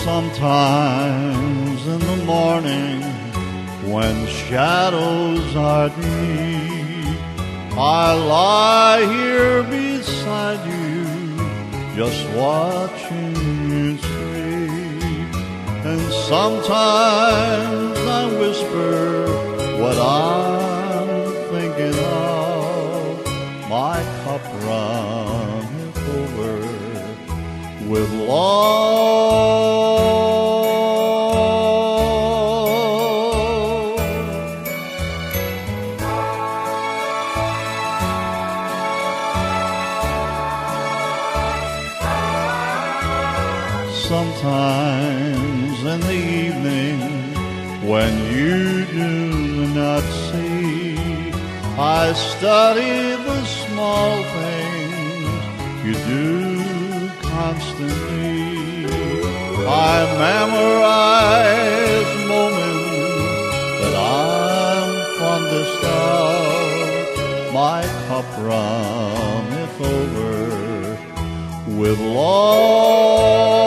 Sometimes in the morning when shadows are deep, I lie here beside you, just watching you sleep. And sometimes I whisper what I'm thinking of. My cup runneth over with love. Sometimes in the evening when you do not see, I study the small things you do constantly. I memorize moments that I'm fondest of. My cup runneth over with love.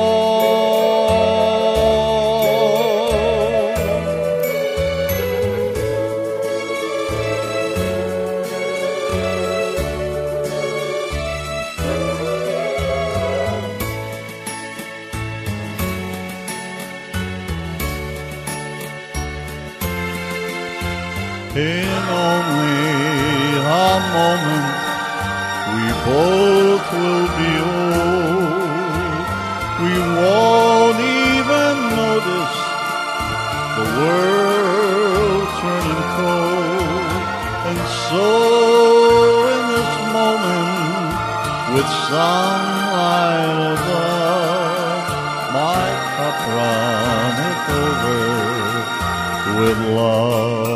In only a moment we both will be old. We won't even notice the world turning cold. And so in this moment, with sunlight above, my cup runneth over with love.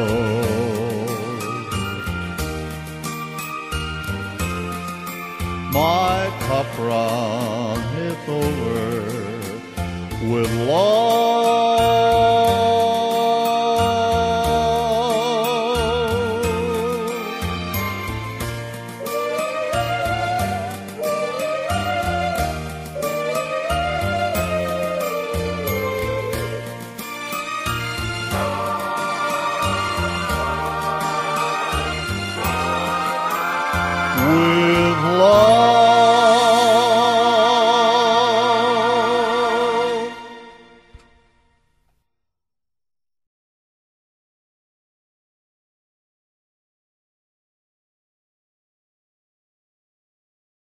My cup runneth over with love.